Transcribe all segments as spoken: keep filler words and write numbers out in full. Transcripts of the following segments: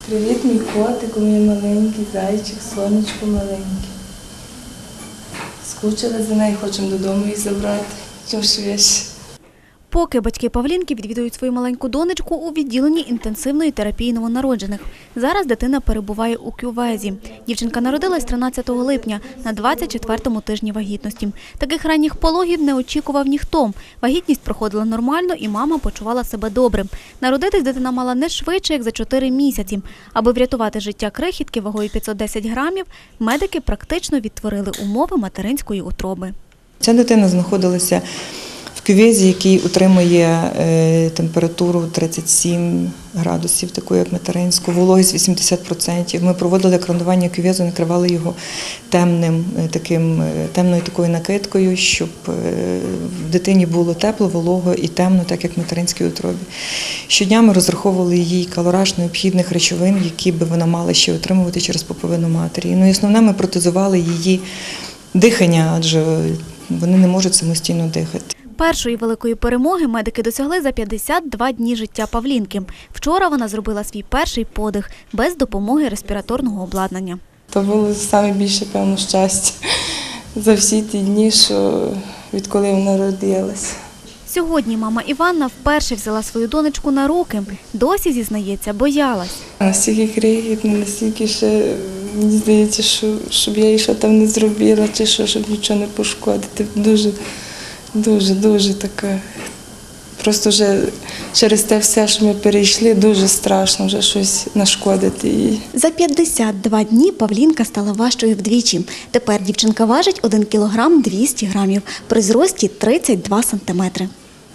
Привіт, мій котик, мій маленький зайчик, сонечко маленьке. Скучили за нею, хочемо додому її забрати, чим швидше. Поки батьки Павлінки відвідують свою маленьку донечку у відділенні інтенсивної терапії новонароджених. Зараз дитина перебуває у кювезі. Дівчинка народилась тринадцятого липня на двадцять четвертому тижні вагітності. Таких ранніх пологів не очікував ніхто. Вагітність проходила нормально і мама почувала себе добре. Народитись дитина мала не швидше, як за чотири місяці. Аби врятувати життя крихітки вагою п'ятсот десять грамів, медики практично відтворили умови материнської утроби. Ця дитина знаходилася в кювезі, який утримує е, температуру тридцять сім градусів, таку як материнську, вологість вісімдесят відсотків. Ми проводили екранування кювезу, накривали його темним, таким, темною такою накидкою, щоб е, в дитині було тепло, волого і темно, так як в материнській утробі. Щодня ми розраховували їй калораж необхідних речовин, які би вона мала ще отримувати через пуповину матері. Ну і основне, ми протезували її дихання, адже вони не можуть самостійно дихати. Першої великої перемоги медики досягли за п'ятдесят два дні життя Павлінки. Вчора вона зробила свій перший подих без допомоги респіраторного обладнання. Це було найбільше, певно, щастя за всі ті дні, що відколи вона родилась. Сьогодні мама Іванна вперше взяла свою донечку на руки. Досі, зізнається, боялась. Настільки крихітна, настільки ще, мені здається, що, щоб я їй що там не зробила, чи що, щоб нічого не пошкодити. Дуже, дуже, дуже така. Просто вже через те все, що ми перейшли, дуже страшно вже щось нашкодити їй. За п'ятдесят два дні Павлінка стала важчою вдвічі. Тепер дівчинка важить один кілограм двісті грамів, при зрості тридцять два сантиметри.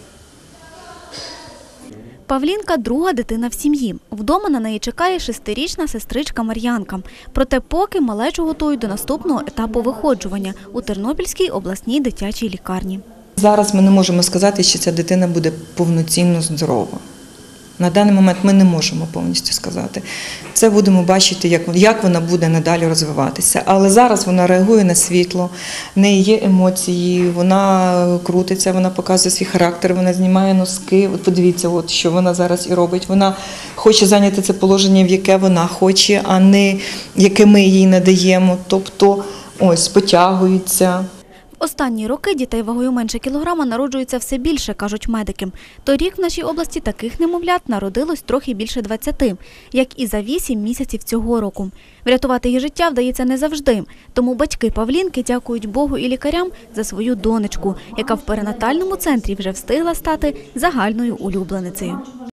Павлінка – друга дитина в сім'ї. Вдома на неї чекає шестирічна сестричка Мар'янка. Проте поки малечу готують до наступного етапу виходжування у Тернопільській обласній дитячій лікарні. Зараз ми не можемо сказати, що ця дитина буде повноцінно здорова. На даний момент ми не можемо повністю сказати. Це будемо бачити, як, як вона буде надалі розвиватися. Але зараз вона реагує на світло, в неї є емоції, вона крутиться, вона показує свій характер, вона знімає носки. От подивіться, от, що вона зараз і робить. Вона хоче зайняти це положення, в яке вона хоче, а не яке ми їй надаємо. Тобто, ось, потягується. Останні роки дітей вагою менше кілограма народжується все більше, кажуть медики. Торік в нашій області таких немовлят народилось трохи більше двадцяти, як і за вісім місяців цього року. Врятувати її життя вдається не завжди, тому батьки Павлінки дякують Богу і лікарям за свою донечку, яка в перинатальному центрі вже встигла стати загальною улюбленицею.